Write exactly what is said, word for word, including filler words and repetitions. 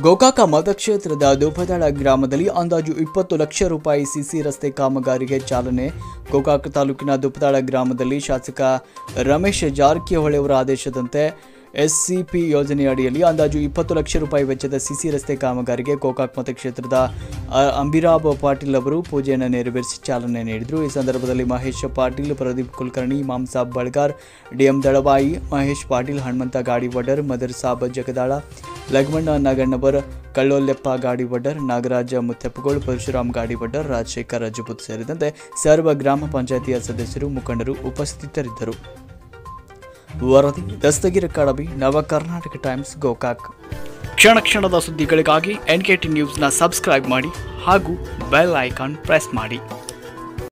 ಗೋಕಾಕ ಮತಕ್ಷೇತ್ರದ ದುಪ್ಪದಾಳ ಗ್ರಾಮದಲ್ಲಿ ಅಂದಾಜು ಇಪ್ಪತ್ತು ಲಕ್ಷ ರೂಪಾಯಿ ಸಿಸಿ ರಸ್ತೆ ಕಾಮಗಾರಿಗೆ ಚಾಲನೆ. ಗೋಕಾಕ ತಾಲೂಕಿನ ದುಪ್ಪದಾಳ ಗ್ರಾಮದಲ್ಲಿ ಶಾಸಕ ರಮೇಶ್ ಜಾರಕಿಹೊಳಿ ಅವರ ಆದೇಶದಂತೆ ಎಸ್ಸಿಪಿ ಯೋಜನೆ ಅಡಿಯಲ್ಲಿ ಅಂದಾಜು ಇಪ್ಪತ್ತು ಲಕ್ಷ ರೂಪಾಯಿ ವೆಚ್ಚದ ಸಿಸಿ ರಸ್ತೆ ಕಾಮಗಾರಿಗೆ ಗೋಕಾಕ್ ಮತಕ್ಷೇತ್ರದ ಅಂಬಿರಾಬ್ ಪಾಟೀಲ್ ಅವರು ಪೂಜೆಯನ್ನು ನೆರವೇರಿಸಿ ಚಾಲನೆ ನೀಡಿದರು. ಈ ಸಂದರ್ಭದಲ್ಲಿ ಮಹೇಶ್ ಪಾಟೀಲ್, ಪ್ರದೀಪ್ ಕುಲಕರ್ಣಿ, ಮಾಮ್ಸಾಬ್ ಬಳ್ಗಾರ್, ಡಿಎಂ ದಳವಾಯಿ, ಮಹೇಶ್ ಪಾಟೀಲ್, ಹನುಮಂತ ಗಾಡಿವಡ್ಡರ್, ಮದರ್ ಸಾಬ್ ಜಗದಾಳ, ಲಗ್ಮಣ್ಣ ನಗಣ್ಣವರ್, ಕಳ್ಳೊಲ್ಲೆಪ್ಪ ಗಾಡಿವಡ್ಡರ್, ನಾಗರಾಜ ಮುತ್ತೆಪ್ಪಗೋಳ್, ಪರಶುರಾಮ್ ಗಾಡಿವಡ್ಡರ್, ರಾಜಶೇಖರ್ ರಜಪೂತ್ ಸೇರಿದಂತೆ ಸರ್ವ ಗ್ರಾಮ ಪಂಚಾಯಿತಿಯ ಸದಸ್ಯರು, ಮುಖಂಡರು ಉಪಸ್ಥಿತರಿದ್ದರು. ವರದಿ ದಸ್ತಗಿರಿ ಕಡಬಿ, ನವ ಕರ್ನಾಟಕ ಟೈಮ್ಸ್, ಗೋಕಾಕ್. ಕ್ಷಣ ಕ್ಷಣದ ಸುದ್ದಿಗಳಿಗಾಗಿ ಎನ್ ಕೆ ಟಿ ನ್ಯೂಸ್ನ ಸಬ್ಸ್ಕ್ರೈಬ್ ಮಾಡಿ ಹಾಗೂ ಬೆಲ್ ಐಕಾನ್ ಪ್ರೆಸ್ ಮಾಡಿ.